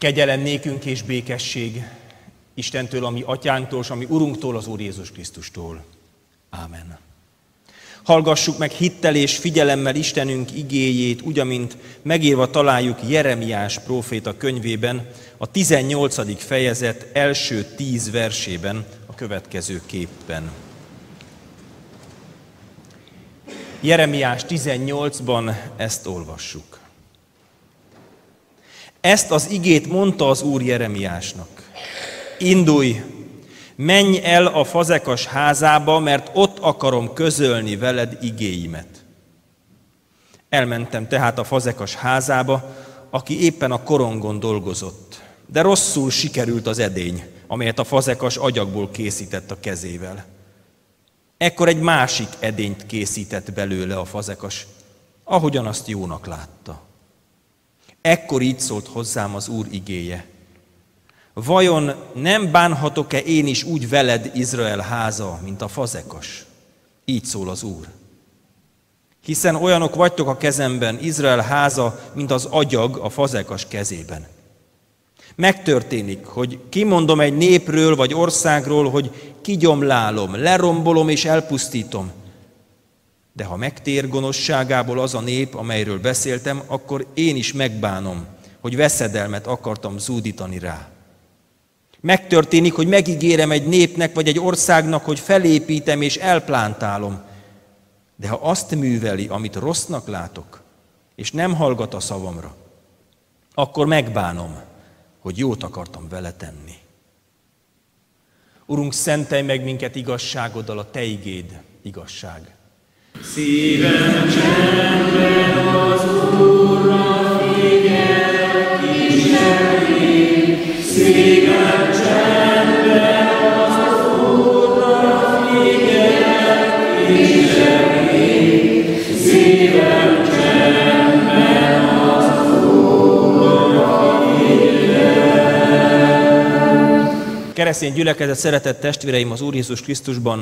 Kegyelem nékünk és békesség Istentől, ami atyánktól, és ami Urunktól, az Úr Jézus Krisztustól. Ámen. Hallgassuk meg hittel és figyelemmel Istenünk igéjét, úgy, amint megírva találjuk Jeremiás próféta könyvében, a 18. fejezet első 10 versében a következőképpen. Jeremiás 18-ban ezt olvassuk. Ezt az igét mondta az Úr Jeremiásnak. Indulj, menj el a fazekas házába, mert ott akarom közölni veled igéimet. Elmentem tehát a fazekas házába, aki éppen a korongon dolgozott, de rosszul sikerült az edény, amelyet a fazekas agyagból készített a kezével. Ekkor egy másik edényt készített belőle a fazekas, ahogyan azt jónak látta. Ekkor így szólt hozzám az Úr igéje. Vajon nem bánhatok-e én is úgy veled, Izrael háza, mint a fazekas? Így szól az Úr. Hiszen olyanok vagytok a kezemben, Izrael háza, mint az agyag a fazekas kezében. Megtörténik, hogy kimondom egy népről vagy országról, hogy kigyomlálom, lerombolom és elpusztítom. De ha megtér gonoszságából az a nép, amelyről beszéltem, akkor én is megbánom, hogy veszedelmet akartam zúdítani rá. Megtörténik, hogy megígérem egy népnek vagy egy országnak, hogy felépítem és elplántálom. De ha azt műveli, amit rossznak látok, és nem hallgat a szavamra, akkor megbánom, hogy jót akartam vele tenni. Urunk, szentelj meg minket igazságoddal, a Te igéd igazság. Szívem csendben az Úrra figyel, kíséri. Szívem csendben az Úrra figyel, kíséri. Szívem csendben az Úrra figyel. Keresztény gyülekezet, szeretett testvéreim az Úr Jézus Krisztusban,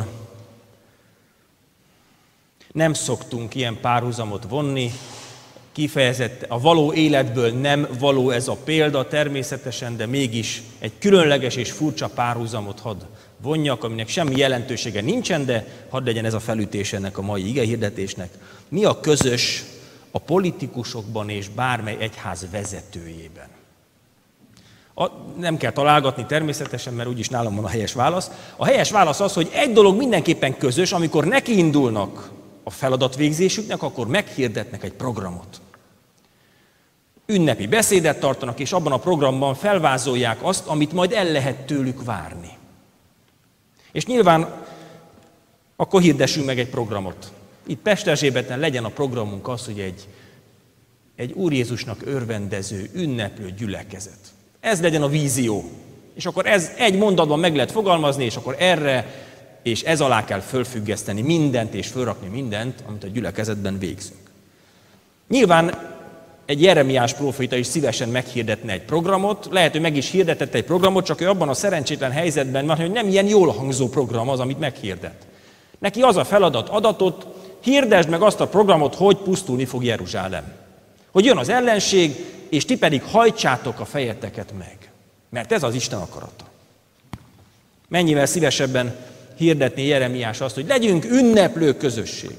nem szoktunk ilyen párhuzamot vonni, kifejezett a való életből nem való ez a példa természetesen, de mégis egy különleges és furcsa párhuzamot hadd vonjak, aminek semmi jelentősége nincsen, de hadd legyen ez a felütés ennek a mai igehirdetésnek. Mi a közös a politikusokban és bármely egyház vezetőjében? Nem kell találgatni természetesen, mert úgyis nálam van a helyes válasz. A helyes válasz az, hogy egy dolog mindenképpen közös, amikor nekiindulnak a feladatvégzésüknek, akkor meghirdetnek egy programot. Ünnepi beszédet tartanak, és abban a programban felvázolják azt, amit majd el lehet tőlük várni. És nyilván akkor hirdessünk meg egy programot. Itt Pesterzsébeten legyen a programunk az, hogy egy Úr Jézusnak örvendező, ünneplő gyülekezet. Ez legyen a vízió. És akkor ez egy mondatban meg lehet fogalmazni, és akkor erre és ez alá kell fölfüggeszteni mindent, és fölrakni mindent, amit a gyülekezetben végzünk. Nyilván egy Jeremiás próféta is szívesen meghirdetne egy programot, lehet, hogy meg is hirdetett egy programot, csak ő abban a szerencsétlen helyzetben van, hogy nem ilyen jól hangzó program az, amit meghirdet. Neki az a feladat adatot, hirdesd meg azt a programot, hogy pusztulni fog Jeruzsálem. Hogy jön az ellenség, és ti pedig hajtsátok a fejeteket meg. Mert ez az Isten akarata. Mennyivel szívesebben hirdetné Jeremiás azt, hogy legyünk ünneplő közösség.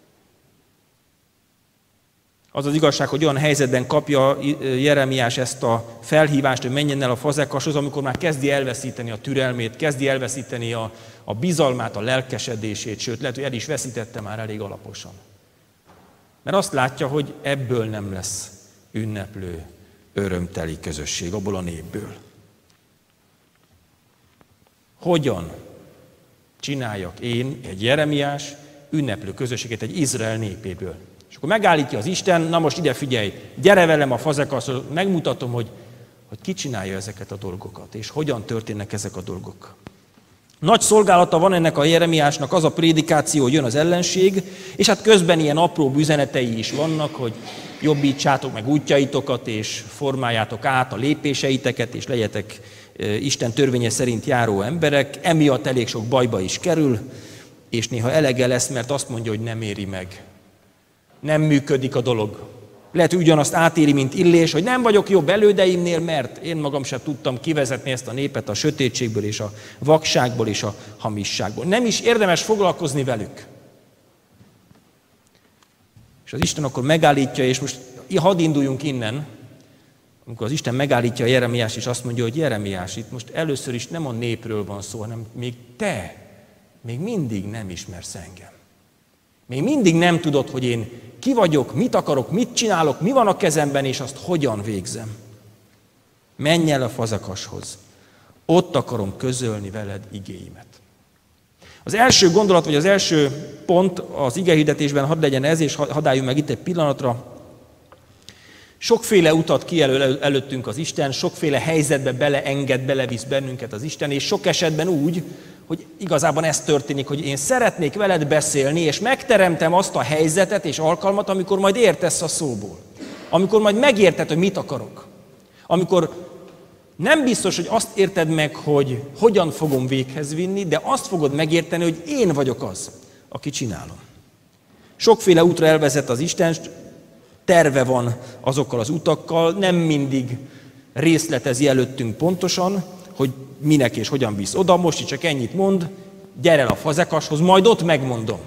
Az az igazság, hogy olyan helyzetben kapja Jeremiás ezt a felhívást, hogy menjen el a fazekashoz, amikor már kezdi elveszíteni a türelmét, kezdi elveszíteni a bizalmát, a lelkesedését, sőt, lehet, hogy el is veszítette már elég alaposan. Mert azt látja, hogy ebből nem lesz ünneplő, örömteli közösség, abból a népből. Hogyan csináljak én, egy Jeremiás, ünneplő közösséget egy Izrael népéből? És akkor megállítja az Isten, na most ide figyelj, gyere velem a fazekaszhoz, megmutatom, hogy ki csinálja ezeket a dolgokat, és hogyan történnek ezek a dolgok. Nagy szolgálata van ennek a Jeremiásnak, az a prédikáció, hogy jön az ellenség, és hát közben ilyen apró üzenetei is vannak, hogy jobbítsátok meg útjaitokat, és formáljátok át a lépéseiteket, és legyetek Isten törvénye szerint járó emberek, emiatt elég sok bajba is kerül, és néha elege lesz, mert azt mondja, hogy nem éri meg. Nem működik a dolog. Lehet, hogy ugyanazt átéli, mint Illés, hogy nem vagyok jobb elődeimnél, mert én magam sem tudtam kivezetni ezt a népet a sötétségből és a vakságból és a hamisságból. Nem is érdemes foglalkozni velük. És az Isten akkor megállítja, és most hadd induljunk innen, amikor az Isten megállítja a Jeremiást, és azt mondja, hogy Jeremiás, itt most először is nem a népről van szó, hanem még te még mindig nem ismersz engem. Még mindig nem tudod, hogy én ki vagyok, mit akarok, mit csinálok, mi van a kezemben, és azt hogyan végzem. Menj el a fazekashoz, ott akarom közölni veled igéimet. Az első gondolat, vagy az első pont az igehirdetésben hadd legyen ez, és hadd álljunk meg itt egy pillanatra. Sokféle utat kijelöl előttünk az Isten, sokféle helyzetbe beleenged, belevisz bennünket az Isten, és sok esetben úgy, hogy igazából ez történik, hogy én szeretnék veled beszélni, és megteremtem azt a helyzetet és alkalmat, amikor majd értesz a szóból. Amikor majd megérted, hogy mit akarok. Amikor nem biztos, hogy azt érted meg, hogy hogyan fogom véghez vinni, de azt fogod megérteni, hogy én vagyok az, aki csinálom. Sokféle útra elvezet az Isten, terve van azokkal az utakkal, nem mindig részletezi előttünk pontosan, hogy minek és hogyan visz oda, most csak ennyit mond, gyere el a fazekashoz, majd ott megmondom.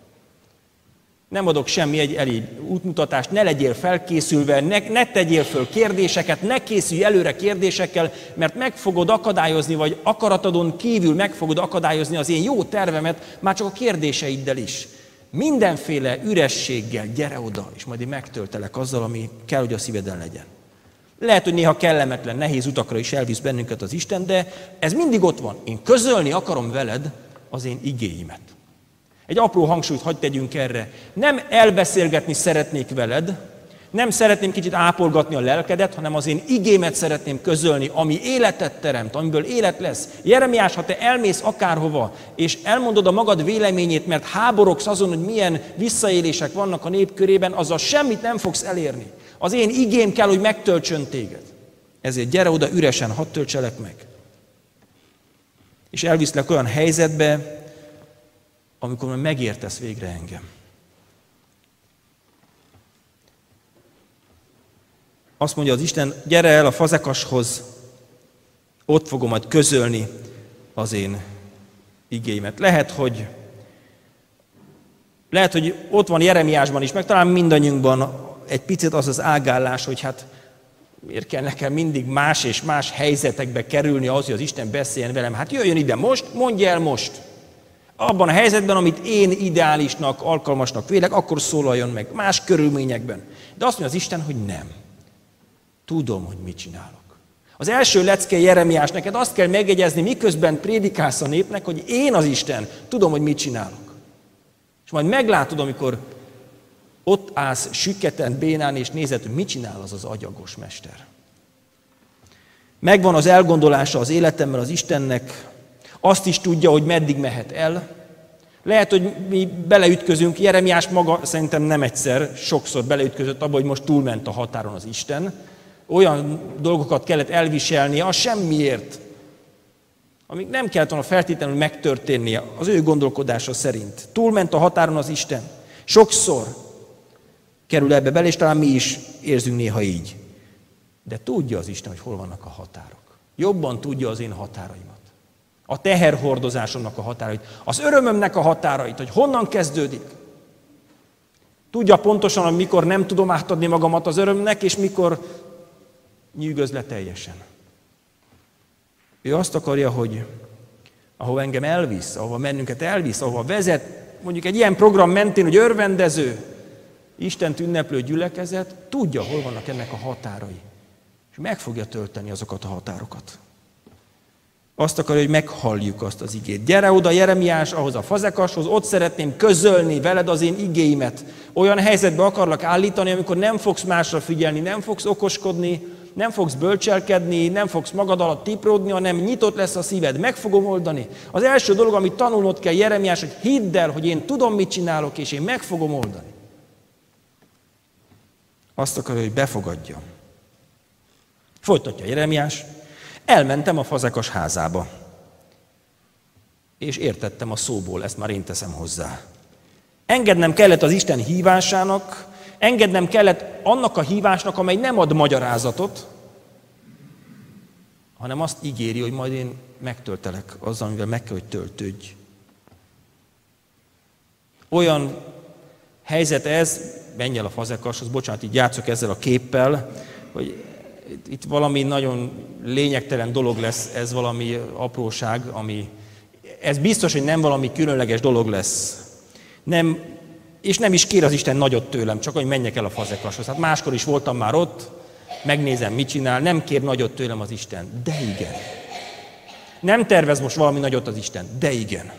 Nem adok semmi egy útmutatást, ne legyél felkészülve, ne tegyél föl kérdéseket, ne készülj előre kérdésekkel, mert meg fogod akadályozni, vagy akaratodon kívül meg fogod akadályozni az én jó tervemet, már csak a kérdéseiddel is. Mindenféle ürességgel gyere oda, és majd én megtöltelek azzal, ami kell, hogy a szíveden legyen. Lehet, hogy néha kellemetlen, nehéz utakra is elvisz bennünket az Isten, de ez mindig ott van. Én közölni akarom veled az én igéimet. Egy apró hangsúlyt hadd tegyünk erre. Nem elbeszélgetni szeretnék veled, nem szeretném kicsit ápolgatni a lelkedet, hanem az én igémet szeretném közölni, ami életet teremt, amiből élet lesz. Jeremiás, ha te elmész akárhova, és elmondod a magad véleményét, mert háborogsz azon, hogy milyen visszaélések vannak a nép körében, azzal semmit nem fogsz elérni. Az én igém kell, hogy megtöltsön téged. Ezért gyere oda üresen, hadd töltselek meg. És elviszlek olyan helyzetbe, amikor már megértesz végre engem. Azt mondja az Isten, gyere el a fazekashoz, ott fogom majd közölni az én igéimet. Lehet, hogy ott van Jeremiásban is, meg talán mindannyiunkban egy picit az az ágállás, hogy hát miért kell nekem mindig más és más helyzetekbe kerülni ahhoz, hogy az Isten beszéljen velem. Hát jöjjön ide most, mondja el most. Abban a helyzetben, amit én ideálisnak, alkalmasnak vélek, akkor szólaljon meg, más körülményekben. De azt mondja az Isten, hogy nem. Tudom, hogy mit csinálok. Az első lecke Jeremiás, neked azt kell megjegyezni, miközben prédikálsz a népnek, hogy én az Isten, tudom, hogy mit csinálok. És majd meglátod, amikor ott állsz sükketen, bénán, és nézed, hogy mit csinál az az agyagos mester. Megvan az elgondolása az életemmel az Istennek, azt is tudja, hogy meddig mehet el. Lehet, hogy mi beleütközünk, Jeremiás maga szerintem nem egyszer, sokszor beleütközött abba, hogy most túlment a határon az Isten. Olyan dolgokat kellett elviselnie, az semmiért, amik nem kellett volna feltétlenül megtörténnie az ő gondolkodása szerint. Túlment a határon az Isten. Sokszor kerül ebbe bele, és talán mi is érzünk néha így. De tudja az Isten, hogy hol vannak a határok. Jobban tudja az én határaimat. A teherhordozásomnak a határait, az örömömnek a határait, hogy honnan kezdődik. Tudja pontosan, hogy mikor nem tudom átadni magamat az örömnek, és mikor nyűgöz le teljesen. Ő azt akarja, hogy ahova engem elvisz, ahova bennünket elvisz, ahova vezet, mondjuk egy ilyen program mentén, hogy örvendező, Istent ünneplő gyülekezet, tudja, hol vannak ennek a határai. És meg fogja tölteni azokat a határokat. Azt akarja, hogy meghalljuk azt az igét. Gyere oda, Jeremiás, ahhoz a fazekashoz, ott szeretném közölni veled az én igéimet. Olyan helyzetbe akarlak állítani, amikor nem fogsz másra figyelni, nem fogsz okoskodni, nem fogsz bölcselkedni, nem fogsz magad alatt tipródni, hanem nyitott lesz a szíved. Meg fogom oldani. Az első dolog, amit tanulnod kell, Jeremiás, hogy hidd el, hogy én tudom, mit csinálok, és én meg fogom oldani. Azt akarja, hogy befogadjam. Folytatja Jeremiás. Elmentem a fazekas házába, és értettem a szóból, ezt már én teszem hozzá. Engednem kellett az Isten hívásának, Engednem kellett annak a hívásnak, amely nem ad magyarázatot, hanem azt ígéri, hogy majd én megtöltelek azzal, amivel meg kell, hogy töltődj. Olyan helyzet ez, menj el a fazekashoz, bocsánat, így játszok ezzel a képpel, hogy itt valami nagyon lényegtelen dolog lesz, ez valami apróság, ez biztos, hogy nem valami különleges dolog lesz. És nem is kér az Isten nagyot tőlem, csak hogy menjek el a fazekashoz. Hát máskor is voltam már ott, megnézem, mit csinál, nem kér nagyot tőlem az Isten, de igen. Nem tervez most valami nagyot az Isten, de igen.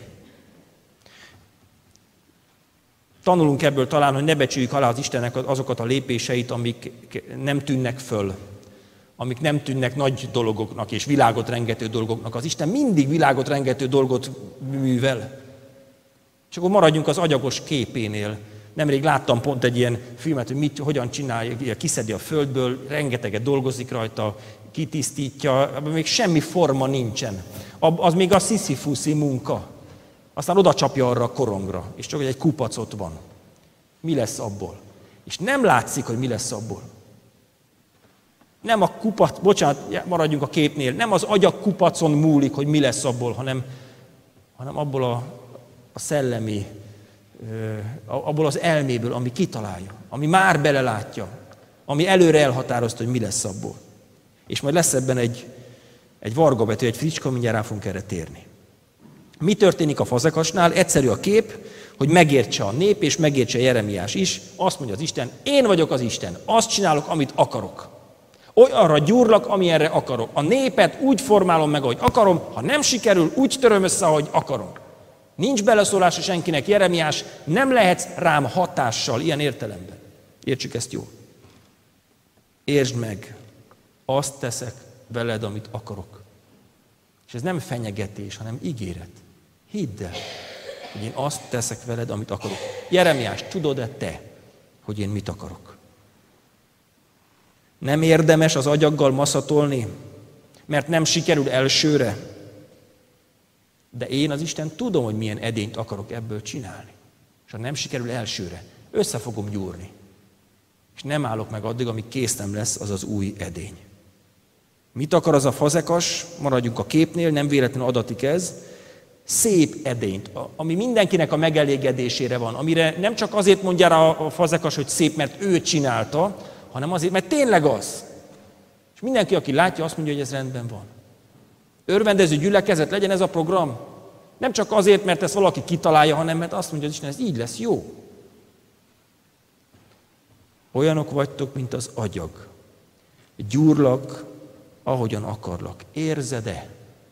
Tanulunk ebből talán, hogy ne becsüljük alá az Istennek azokat a lépéseit, amik nem tűnnek föl, amik nem tűnnek nagy dolgoknak és világot rengető dolgoknak. Az Isten mindig világot rengető dolgot művel. És akkor maradjunk az agyagos képénél. Nemrég láttam pont egy ilyen filmet, hogy hogyan csinálja, kiszedi a földből, rengeteget dolgozik rajta, kitisztítja, abban még semmi forma nincsen. Az még a sziszifuszi munka. Aztán oda csapja arra a korongra, és csak egy kupac ott van. Mi lesz abból? És nem látszik, hogy mi lesz abból. Nem a kupac, bocsánat, maradjunk a képnél, nem az agyak kupacon múlik, hogy mi lesz abból, hanem abból a szellemi, abból az elméből, ami kitalálja, ami már belelátja, ami előre elhatározta, hogy mi lesz abból. És majd lesz ebben egy vargabetű, egy fricska, mindjárt rá fogunk erre térni. Mi történik a fazekasnál? Egyszerű a kép, hogy megértse a nép, és megértse Jeremiás is. Azt mondja az Isten, én vagyok az Isten, azt csinálok, amit akarok. Olyanra gyúrlak, amilyenre akarok. A népet úgy formálom meg, ahogy akarom, ha nem sikerül, úgy töröm össze, ahogy akarom. Nincs beleszólása senkinek, Jeremiás, nem lehetsz rám hatással, ilyen értelemben. Értsük ezt jól. Értsd meg, azt teszek veled, amit akarok. És ez nem fenyegetés, hanem ígéret. Hidd el, hogy én azt teszek veled, amit akarok. Jeremiás, tudod-e te, hogy én mit akarok? Nem érdemes az agyaggal maszatolni, mert nem sikerül elsőre. De én az Isten tudom, hogy milyen edényt akarok ebből csinálni. És ha nem sikerül elsőre, össze fogom gyúrni. És nem állok meg addig, amíg kész nem lesz az az új edény. Mit akar az a fazekas? Maradjunk a képnél, nem véletlenül adatik ez. Szép edényt, ami mindenkinek a megelégedésére van, amire nem csak azért mondja rá a fazekas, hogy szép, mert ő csinálta, hanem azért, mert tényleg az. És mindenki, aki látja, azt mondja, hogy ez rendben van. Örvendező gyülekezet, legyen ez a program. Nem csak azért, mert ezt valaki kitalálja, hanem mert azt mondja, hogy Isten, ez így lesz jó. Olyanok vagytok, mint az agyag. Gyúrlak, ahogyan akarlak. Érzed-e?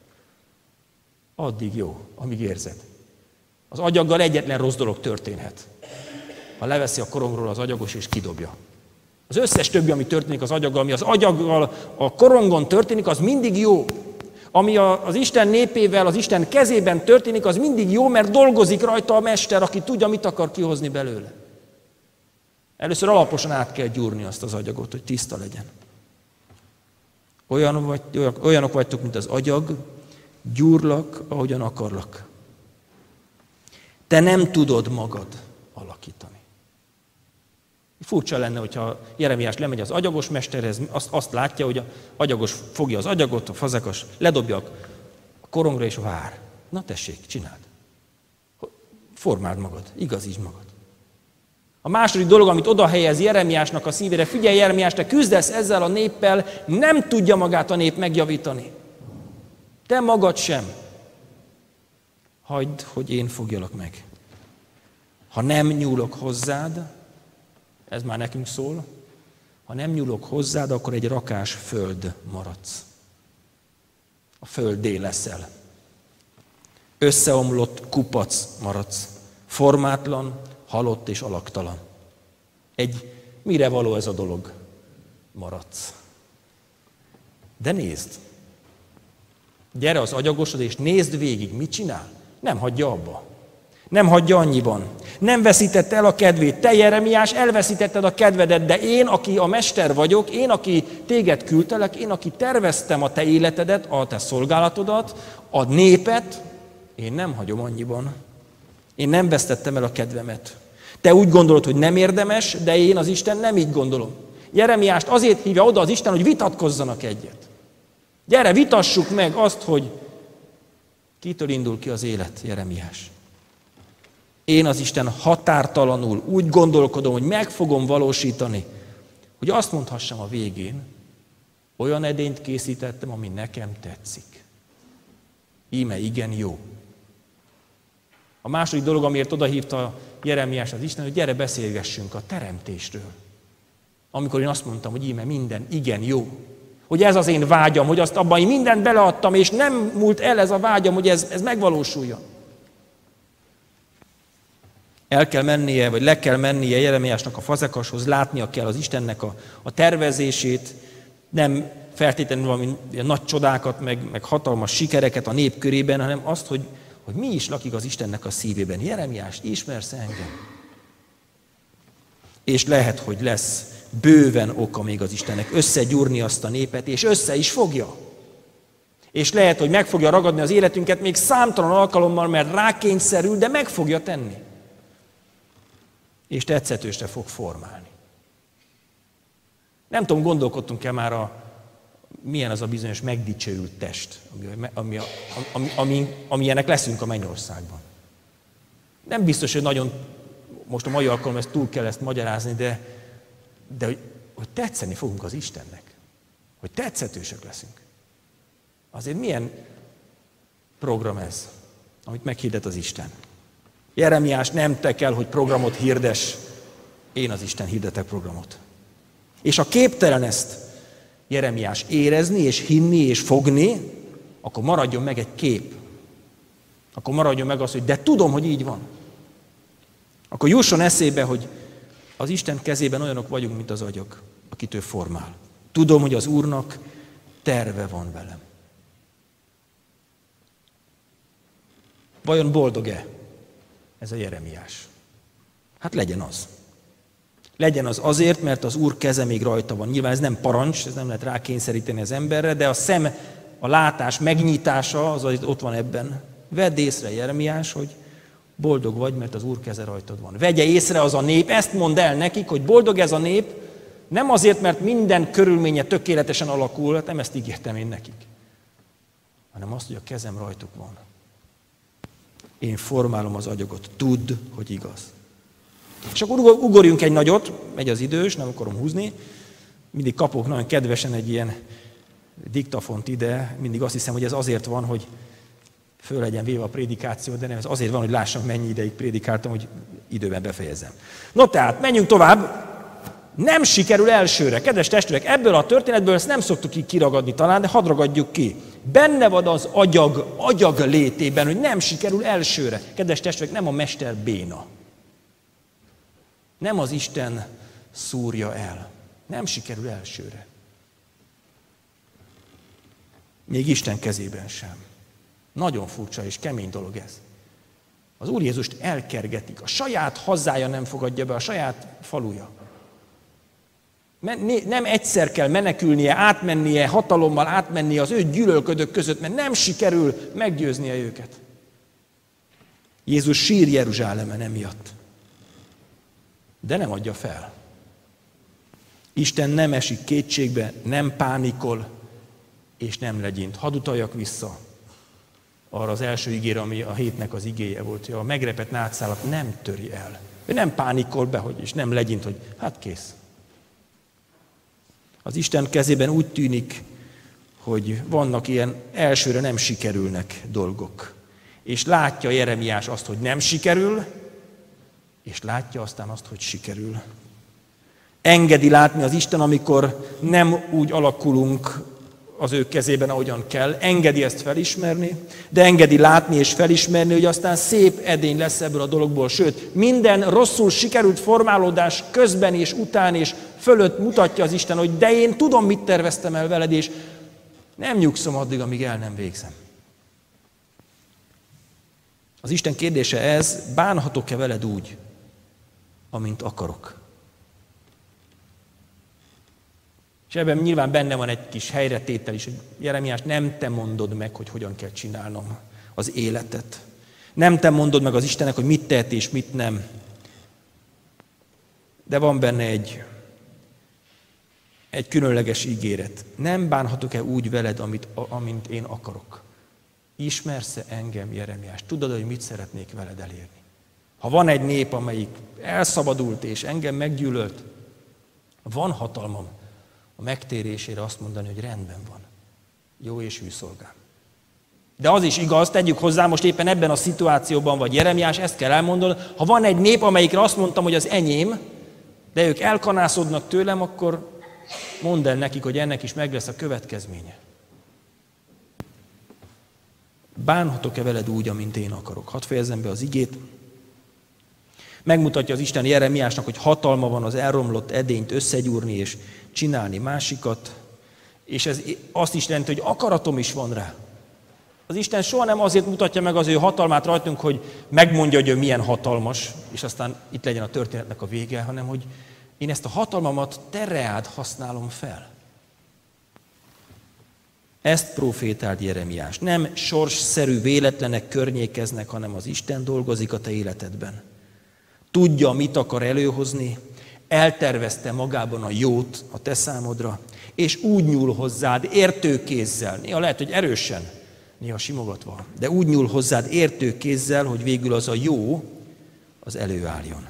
Addig jó, amíg érzed. Az agyaggal egyetlen rossz dolog történhet. Ha leveszi a korongról az agyagos és kidobja. Az összes többi, ami történik az agyaggal, ami az agyaggal, a korongon történik, az mindig jó. Ami az Isten népével, az Isten kezében történik, az mindig jó, mert dolgozik rajta a mester, aki tudja, mit akar kihozni belőle. Először alaposan át kell gyúrni azt az agyagot, hogy tiszta legyen. Olyanok vagytok, mint az agyag, gyúrlak, ahogyan akarlak. Te nem tudod magad alakítani. Furcsa lenne, hogyha Jeremiás lemegy az agyagos mesterhez, azt látja, hogy az agyagos fogja az agyagot, a fazekas ledobja a korongra és vár. Na tessék, csináld. Formáld magad, igazítsd magad. A második dolog, amit oda helyez Jeremiásnak a szívére, figyelj Jeremiás, te küzdesz ezzel a néppel, nem tudja magát a nép megjavítani. Te magad sem. Hagyd, hogy én fogjalak meg. Ha nem nyúlok hozzád, ez már nekünk szól, ha nem nyúlok hozzád, akkor egy rakás föld maradsz. A földé leszel. Összeomlott kupac maradsz. Formátlan, halott és alaktalan. Mire való ez a dolog? Maradsz. De nézd. Gyere az agyagosod és nézd végig, mit csinál. Nem hagyja abba. Nem hagyja annyiban. Nem veszítette el a kedvét. Te, Jeremiás, elveszítetted a kedvedet, de én, aki a mester vagyok, én, aki téged küldtelek, én, aki terveztem a te életedet, a te szolgálatodat, a népet, én nem hagyom annyiban. Én nem vesztettem el a kedvemet. Te úgy gondolod, hogy nem érdemes, de én az Isten nem így gondolom. Jeremiást azért hívja oda az Isten, hogy vitatkozzanak egyet. Gyere, vitassuk meg azt, hogy kitől indul ki az élet, Jeremiás. Én az Isten határtalanul úgy gondolkodom, hogy meg fogom valósítani, hogy azt mondhassam a végén, olyan edényt készítettem, ami nekem tetszik. Íme igen jó. A második dolog, amiért odahívta Jeremiás az Isten, hogy gyere beszélgessünk a teremtésről. Amikor én azt mondtam, hogy íme minden igen jó. Hogy ez az én vágyam, hogy azt abban én mindent beleadtam, és nem múlt el ez a vágyam, hogy ez megvalósuljon. El kell mennie, vagy le kell mennie Jeremiásnak a fazekashoz, látnia kell az Istennek a tervezését, nem feltétlenül valami nagy csodákat, meg hatalmas sikereket a nép körében, hanem azt, hogy mi is lakik az Istennek a szívében. Jeremiás, ismersz engem? És lehet, hogy lesz bőven oka még az Istennek összegyúrni azt a népet, és össze is fogja. És lehet, hogy meg fogja ragadni az életünket még számtalan alkalommal, mert rákényszerül, de meg fogja tenni. És tetszetősre fog formálni. Nem tudom, gondolkodtunk-e már milyen az a bizonyos megdicsőült test, amilyenek leszünk a mennyországban. Nem biztos, hogy nagyon, most a mai alkalommal ezt túl kell ezt magyarázni, de hogy tetszeni fogunk az Istennek. Hogy tetszetősek leszünk. Azért milyen program ez, amit meghirdet az Isten? Jeremiás, nem te kell, hogy programot hirdes, én az Isten hirdetek programot. És ha képtelen ezt Jeremiás érezni, és hinni, és fogni, akkor maradjon meg egy kép. Akkor maradjon meg az, hogy de tudom, hogy így van. Akkor jusson eszébe, hogy az Isten kezében olyanok vagyunk, mint az agyag, akit ő formál. Tudom, hogy az Úrnak terve van velem. Vajon boldog-e ez a Jeremiás? Hát legyen az. Legyen az azért, mert az Úr keze még rajta van. Nyilván ez nem parancs, ez nem lehet rákényszeríteni az emberre, de a szem, a látás megnyitása az ott van ebben. Vedd észre, Jeremiás, hogy boldog vagy, mert az Úr keze rajtad van. Vegye észre az a nép, ezt mondd el nekik, hogy boldog ez a nép, nem azért, mert minden körülménye tökéletesen alakul, hát nem ezt ígértem én nekik, hanem azt, hogy a kezem rajtuk van. Én formálom az agyagot, tudd, hogy igaz. És akkor ugorjunk egy nagyot, megy az idős, nem akarom húzni, mindig kapok nagyon kedvesen egy ilyen diktafont ide, mindig azt hiszem, hogy ez azért van, hogy föl legyen véve a prédikáció, de nem, ez azért van, hogy lássam, mennyi ideig prédikáltam, hogy időben befejezzem. No tehát, menjünk tovább. Nem sikerül elsőre. Kedves testvérek, ebből a történetből ezt nem szoktuk kiragadni talán, de hadd ragadjuk ki. Benne van az agyag létében, hogy nem sikerül elsőre. Kedves testvérek, nem a mester béna. Nem az Isten szúrja el. Nem sikerül elsőre. Még Isten kezében sem. Nagyon furcsa és kemény dolog ez. Az Úr Jézust elkergetik. A saját hazája nem fogadja be, a saját faluja. Nem egyszer kell menekülnie, átmennie, hatalommal átmennie az ő gyűlölködők között, mert nem sikerül meggyőznie őket. Jézus sír Jeruzsálemen emiatt. De nem adja fel. Isten nem esik kétségbe, nem pánikol, és nem legyint. Hadd utaljak vissza arra az első igére, ami a hétnek az igéje volt, hogy a megrepett nátszálat nem töri el. Ő nem pánikol be, és nem legyint, hogy hát kész. Az Isten kezében úgy tűnik, hogy vannak ilyen elsőre nem sikerülnek dolgok. És látja Jeremiás azt, hogy nem sikerül, és látja aztán azt, hogy sikerül. Engedi látni az Isten, amikor nem úgy alakulunk az ő kezében, ahogyan kell. Engedi ezt felismerni, de engedi látni és felismerni, hogy aztán szép edény lesz ebből a dologból. Sőt, minden rosszul sikerült formálódás közben és után és fölött mutatja az Isten, hogy de én tudom, mit terveztem el veled, és nem nyugszom addig, amíg el nem végzem. Az Isten kérdése ez, bánhatok-e veled úgy, amint akarok? És ebben nyilván benne van egy kis helyretétel is, hogy Jeremiás, nem te mondod meg, hogy hogyan kell csinálnom az életet. Nem te mondod meg az Istennek, hogy mit tehet és mit nem. De van benne egy különleges ígéret. Nem bánhatok-e úgy veled, amint én akarok? Ismersz-e engem, Jeremiás? Tudod, hogy mit szeretnék veled elérni? Ha van egy nép, amelyik elszabadult és engem meggyűlölt, van hatalmam a megtérésére azt mondani, hogy rendben van. Jó és hű szolgám. De az is igaz, tegyük hozzá, most éppen ebben a szituációban vagy Jeremiás, ezt kell elmondani, ha van egy nép, amelyikre azt mondtam, hogy az enyém, de ők elkanászodnak tőlem, akkor mondd el nekik, hogy ennek is meg lesz a következménye. Bánhatok-e veled úgy, amint én akarok? Hadd fejezzem be az igét. Megmutatja az Isten Jeremiásnak, hogy hatalma van az elromlott edényt összegyúrni és csinálni másikat, és ez azt is jelenti, hogy akaratom is van rá. Az Isten soha nem azért mutatja meg az ő hatalmát rajtunk, hogy megmondja, hogy ő milyen hatalmas, és aztán itt legyen a történetnek a vége, hanem hogy én ezt a hatalmamat te reád használom fel. Ezt profétált Jeremiás. Nem sorsszerű véletlenek környékeznek, hanem az Isten dolgozik a te életedben. Tudja, mit akar előhozni, eltervezte magában a jót a te számodra, és úgy nyúl hozzád értő kézzel, néha lehet, hogy erősen, néha simogatva, de úgy nyúl hozzád értő kézzel, hogy végül az a jó, az előálljon.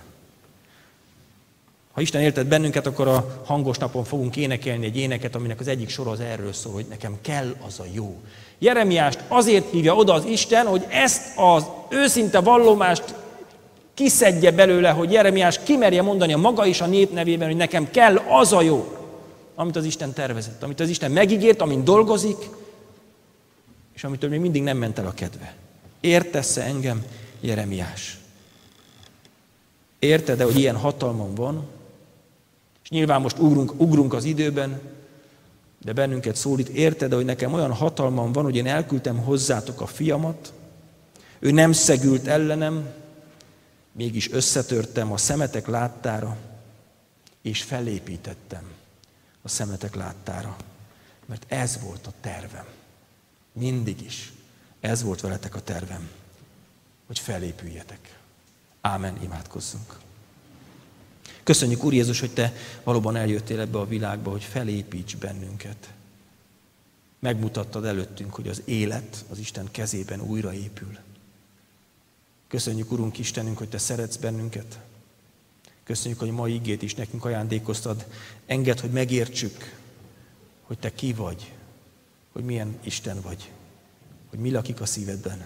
Ha Isten éltet bennünket, akkor a hangos napon fogunk énekelni egy éneket, aminek az egyik sora az erről szól, hogy nekem kell az a jó. Jeremiást azért hívja oda az Isten, hogy ezt az őszinte vallomást kiszedje belőle, hogy Jeremiás kimerje mondani a maga és a nép nevében, hogy nekem kell az a jó, amit az Isten tervezett, amit az Isten megígért, amin dolgozik, és amitől még mindig nem ment el a kedve. Értesz-e engem, Jeremiás? Érted-e, hogy ilyen hatalmam van? És nyilván most ugrunk az időben, de bennünket szólít, érted-e, hogy nekem olyan hatalmam van, hogy én elküldtem hozzátok a fiamat, ő nem szegült ellenem, mégis összetörtem a szemetek láttára, és felépítettem a szemetek láttára. Mert ez volt a tervem. Mindig is. Ez volt veletek a tervem, hogy felépüljetek. Ámen, imádkozzunk. Köszönjük, Úr Jézus, hogy Te valóban eljöttél ebbe a világba, hogy felépíts bennünket. Megmutattad előttünk, hogy az élet az Isten kezében újraépül. Köszönjük, Urunk Istenünk, hogy Te szeretsz bennünket. Köszönjük, hogy a mai igét is nekünk ajándékoztad. Engedd, hogy megértsük, hogy Te ki vagy, hogy milyen Isten vagy, hogy mi lakik a szívedben.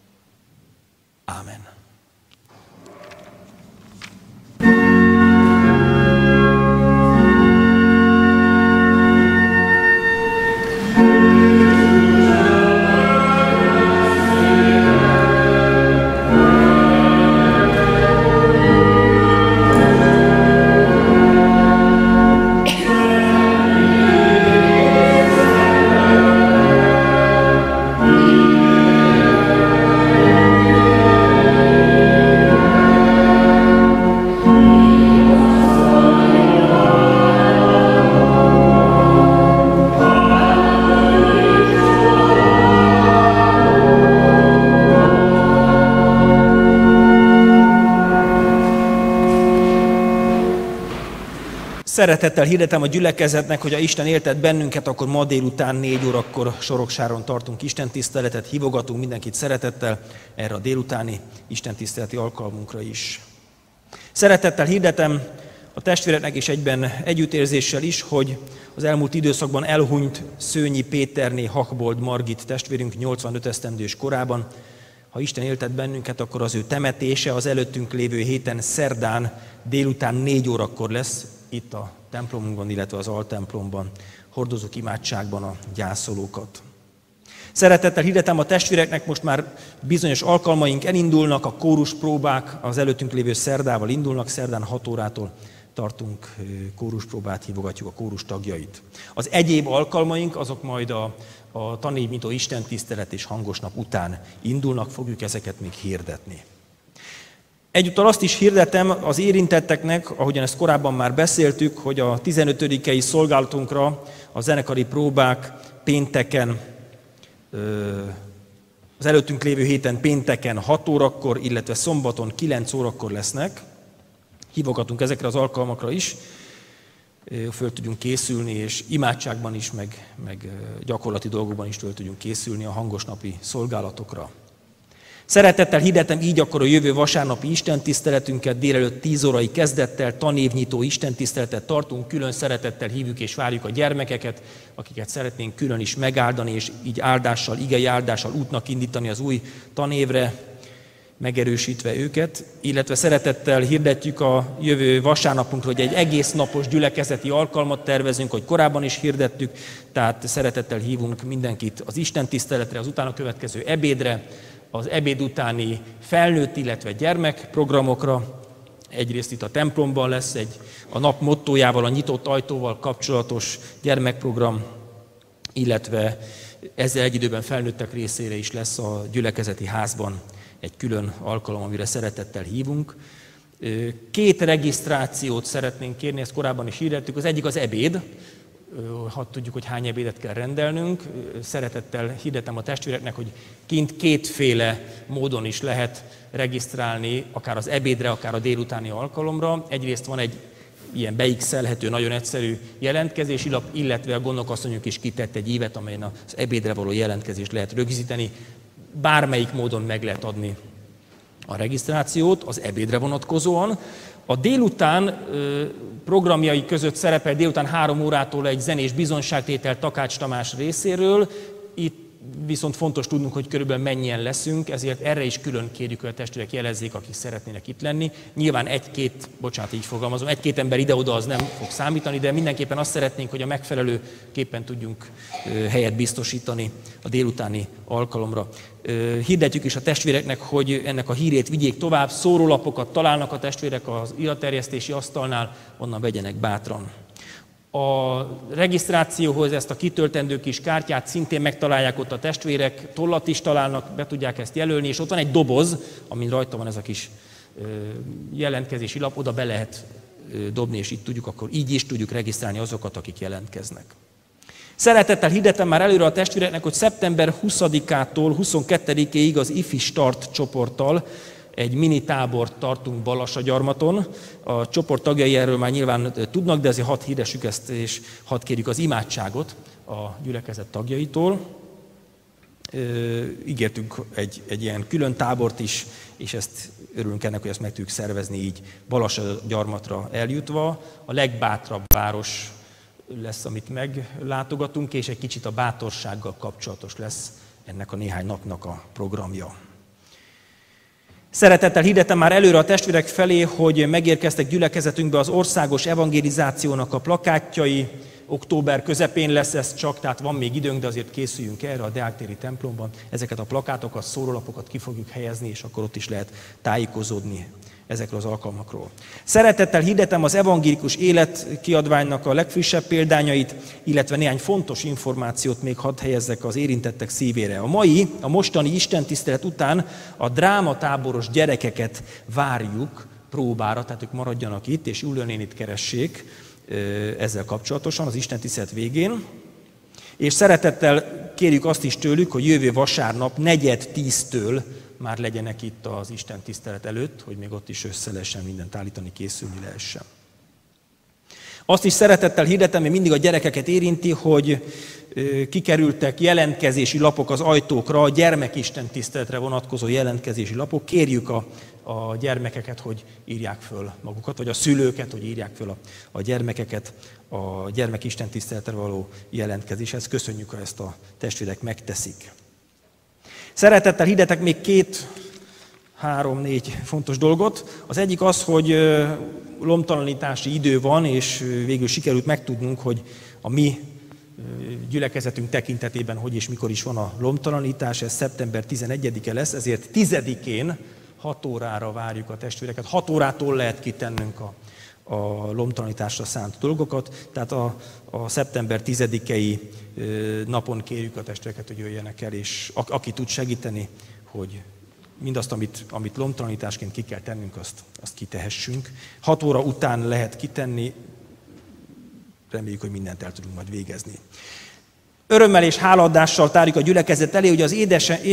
Ámen. Szeretettel hirdetem a gyülekezetnek, hogy ha Isten éltet bennünket, akkor ma délután 4 órakor Soroksáron tartunk istentiszteletet, hívogatunk mindenkit szeretettel erre a délutáni istentiszteleti alkalmunkra is. Szeretettel hirdetem a testvéreknek és egyben együttérzéssel is, hogy az elmúlt időszakban elhunyt Szőnyi Péterné Hakbold Margit testvérünk 85 esztendős korában. Ha Isten éltet bennünket, akkor az ő temetése az előttünk lévő héten szerdán délután 4 órakor lesz, itt a templomunkban, illetve az altemplomban. Hordozunk imádságban a gyászolókat. Szeretettel hirdetem a testvéreknek, most már bizonyos alkalmaink elindulnak, a kóruspróbák az előttünk lévő szerdával indulnak, szerdán 6 órától tartunk kóruspróbát, hívogatjuk a kórus tagjait. Az egyéb alkalmaink azok majd a tanévnyitó istentisztelet és hangos nap után indulnak, fogjuk ezeket még hirdetni. Egyúttal azt is hirdetem az érintetteknek, ahogyan ezt korábban már beszéltük, hogy a 15-i szolgálatunkra a zenekari próbák pénteken, az előttünk lévő héten pénteken 6 órakor, illetve szombaton 9 órakor lesznek. hívogatunk ezekre az alkalmakra is, föl tudjunk készülni, és imádságban is, meg gyakorlati dolgokban is föl tudjunk készülni a hangos napi szolgálatokra. Szeretettel hirdetem így akkor a jövő vasárnapi istentiszteletünket, délelőtt 10 órai kezdettel, tanévnyitó istentiszteletet tartunk, külön szeretettel hívjuk és várjuk a gyermekeket, akiket szeretnénk külön is megáldani, és így áldással, igei áldással útnak indítani az új tanévre, megerősítve őket, illetve szeretettel hirdetjük a jövő vasárnapunkra, hogy egy egész napos gyülekezeti alkalmat tervezünk, hogy korábban is hirdettük, tehát szeretettel hívunk mindenkit az istentiszteletre, az utána következő ebédre, az ebéd utáni felnőtt, illetve gyermekprogramokra. Egyrészt itt a templomban lesz a nap mottójával, a nyitott ajtóval kapcsolatos gyermekprogram, illetve ezzel egy időben felnőttek részére is lesz a gyülekezeti házban egy külön alkalom, amire szeretettel hívunk. 2 regisztrációt szeretnénk kérni, ezt korábban is hirdettük. Az egyik az ebéd, ha tudjuk, hogy hány ebédet kell rendelnünk. Szeretettel hirdetem a testvéreknek, hogy kint 2 módon is lehet regisztrálni, akár az ebédre, akár a délutáni alkalomra. Egyrészt van egy ilyen beixelhető, nagyon egyszerű jelentkezési lap, illetve a gondnokasszonyunk is kitett egy ívet, amelyen az ebédre való jelentkezést lehet rögzíteni. Bármelyik módon meg lehet adni a regisztrációt az ebédre vonatkozóan. A délután programjai között szerepel délután 3 órától egy zenés bizonyságtétel Takács Tamás részéről. Itt viszont fontos tudnunk, hogy körülbelül mennyien leszünk, ezért erre is külön kérjük, hogy a testvérek jelezzék, akik szeretnének itt lenni. Nyilván 1-2 ember ide-oda az nem fog számítani, de mindenképpen azt szeretnénk, hogy a megfelelőképpen tudjunk helyet biztosítani a délutáni alkalomra. Hirdetjük is a testvéreknek, hogy ennek a hírét vigyék tovább, szórólapokat találnak a testvérek az iratterjesztési asztalnál, onnan vegyenek bátran. A regisztrációhoz ezt a kitöltendő kis kártyát szintén megtalálják ott a testvérek, tollat is találnak, be tudják ezt jelölni, és ott van egy doboz, amin rajta van ez a kis jelentkezési lap, oda be lehet dobni, és így is tudjuk regisztrálni azokat, akik jelentkeznek. Szeretettel hirdetem már előre a testvéreknek, hogy szeptember 20-ától 22-ig az IFI Start csoporttal egy mini tábort tartunk Balassagyarmaton. A csoport tagjai erről már nyilván tudnak, de azért hadd hirdessük ezt, és hadd kérjük az imádságot a gyülekezet tagjaitól. Ígértünk egy ilyen külön tábort is, és ezt örülünk ennek, hogy ezt meg tudjuk szervezni így Balassagyarmatra eljutva. A legbátrabb város lesz, amit meglátogatunk, és egy kicsit a bátorsággal kapcsolatos lesz ennek a néhány napnak a programja. Szeretettel hirdetem már előre a testvérek felé, hogy megérkeztek gyülekezetünkbe az országos evangelizációnak a plakátjai. Október közepén lesz ez csak, tehát van még időnk, de azért készüljünk erre a Deák-téri templomban. Ezeket a plakátokat, szórólapokat ki fogjuk helyezni, és akkor ott is lehet tájékozódni ezekről az alkalmakról. Szeretettel hirdetem az evangélikus életkiadványnak a legfrissebb példányait, illetve néhány fontos információt még hadd helyezzek az érintettek szívére. A mostani istentisztelet után a drámatáboros gyerekeket várjuk próbára, tehát ők maradjanak itt, és Julia nénit keressék ezzel kapcsolatosan az istentisztelet végén. És szeretettel kérjük azt is tőlük, hogy jövő vasárnap 9:10-től már legyenek itt az istentisztelet előtt, hogy még ott is össze lehessen mindent állítani, készülni lehessen. Azt is szeretettel hirdetem, hogy mindig a gyerekeket érinti, hogy kikerültek jelentkezési lapok az ajtókra, a gyermekistentiszteletre vonatkozó jelentkezési lapok. Kérjük a gyermekeket, hogy írják föl magukat, vagy a szülőket, hogy írják föl a gyermekeket a gyermekistentiszteletre való jelentkezéshez. Köszönjük, ha ezt a testvérek megteszik. Szeretettel hirdetek még 2-3-4 fontos dolgot. Az egyik az, hogy lomtalanítási idő van, és végül sikerült megtudnunk, hogy a mi gyülekezetünk tekintetében hogy és mikor is van a lomtalanítás. Ez szeptember 11-e lesz, ezért 10-én 6 órára várjuk a testvéreket. 6 órától lehet kitennünk a lomtalanításra szánt dolgokat, tehát a szeptember 10-i napon kérjük a testvéreket, hogy jöjjenek el, és aki tud segíteni, hogy mindazt, amit lomtalanításként ki kell tennünk, azt kitehessünk. 6 óra után lehet kitenni, reméljük, hogy mindent el tudunk majd végezni. Örömmel és hálaadással tárjuk a gyülekezet elé, hogy az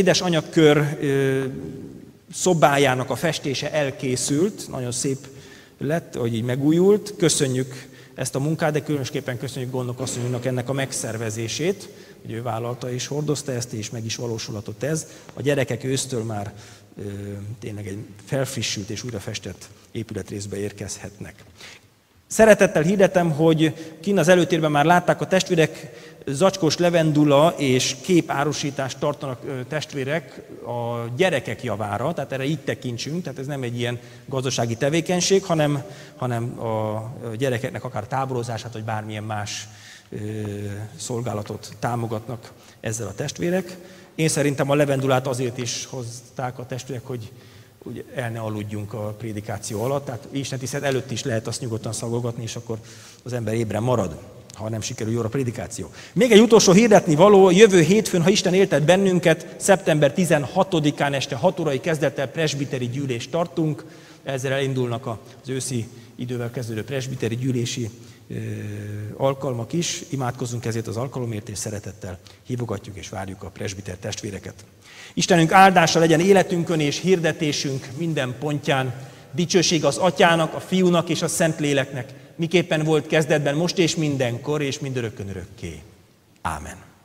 édesanyagkör szobájának a festése elkészült, nagyon szép lett, hogy így megújult. Köszönjük ezt a munkát, de különösképpen köszönjük Gondok asszonyunknak ennek a megszervezését, hogy ő vállalta és hordozta ezt, és meg is valósulhatott ez. A gyerekek ősztől már tényleg egy felfrissült és újrafestett épületrészbe érkezhetnek. Szeretettel hirdetem, hogy kint az előtérben már látták a testvérek, zacskós levendula és képárusítást tartanak testvérek a gyerekek javára, tehát erre így tekintsünk, tehát ez nem egy ilyen gazdasági tevékenység, hanem a gyerekeknek akár táborozását, vagy bármilyen más szolgálatot támogatnak ezzel a testvérek. Én szerintem a levendulát azért is hozták a testvérek, hogy el ne aludjunk a prédikáció alatt, tehát Isten tisztelet előtt is lehet azt nyugodtan szagolgatni, és akkor az ember ébren marad, ha nem sikerül jól a prédikáció. Még egy utolsó hirdetni való, jövő hétfőn, ha Isten éltet bennünket, szeptember 16-án este 6 órai kezdettel presbiteri gyűlést tartunk, ezzel elindulnak az őszi idővel kezdődő presbiteri gyűlési alkalmak is. Imádkozzunk ezért az alkalomért, és szeretettel hívogatjuk és várjuk a presbiter testvéreket. Istenünk áldása legyen életünkön és hirdetésünk minden pontján. Dicsőség az Atyának, a Fiúnak és a Szentléleknek, miképpen volt kezdetben, most és mindenkor, és mindörökkön örökké. Ámen.